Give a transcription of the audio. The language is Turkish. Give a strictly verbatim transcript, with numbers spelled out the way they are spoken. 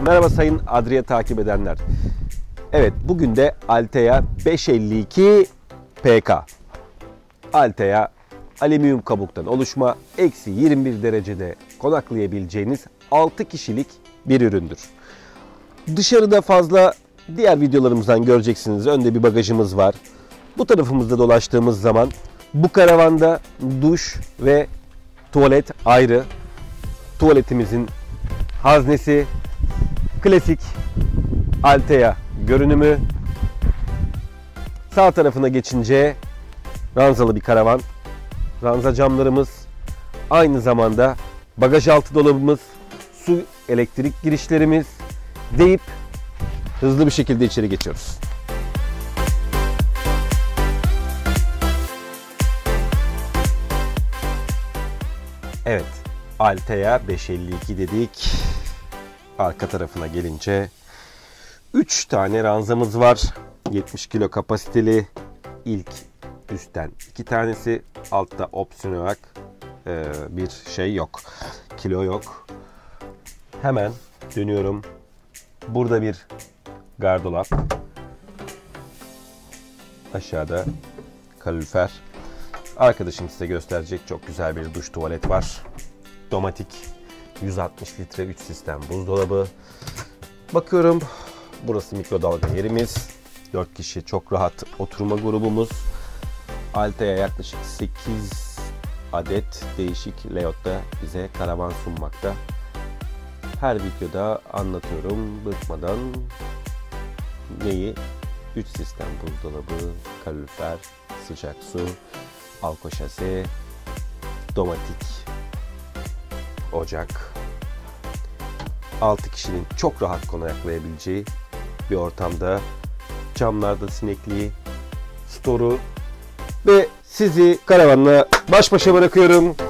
Merhaba sayın Adria takip edenler. Evet, bugün de Altea beş elli iki P K. Altea alüminyum kabuktan oluşma, eksi yirmi bir derecede konaklayabileceğiniz altı kişilik bir üründür. Dışarıda fazla diğer videolarımızdan göreceksiniz. Önde bir bagajımız var. Bu tarafımızda dolaştığımız zaman bu karavanda duş ve tuvalet ayrı. Tuvaletimizin haznesi, klasik Altea görünümü. Sağ tarafına geçince ranzalı bir karavan. Ranza camlarımız, aynı zamanda bagaj altı dolabımız, su, elektrik girişlerimiz deyip hızlı bir şekilde içeri geçiyoruz. Evet, Altea beş elli iki dedik. Arka tarafına gelince üç tane ranzamız var. yetmiş kilo kapasiteli. İlk üstten iki tanesi, altta opsiyon olarak e, bir şey yok. Kilo yok. Hemen dönüyorum. Burada bir gardırop. Aşağıda kalorifer. Arkadaşım size gösterecek, çok güzel bir duş tuvalet var. Domatik yüz altmış litre üç sistem buzdolabı. Bakıyorum, burası mikrodalga yerimiz. dört kişi çok rahat oturma grubumuz. Altea yaklaşık sekiz adet değişik layoutta bize karavan sunmakta. Her videoda anlatıyorum bıkmadan neyi? üç sistem buzdolabı, kalorifer, sıcak su, alko şase, domatik ocak. altı kişinin çok rahat konaklayabileceği bir ortamda, camlarda sinekliği, storu ve sizi karavanla baş başa bırakıyorum.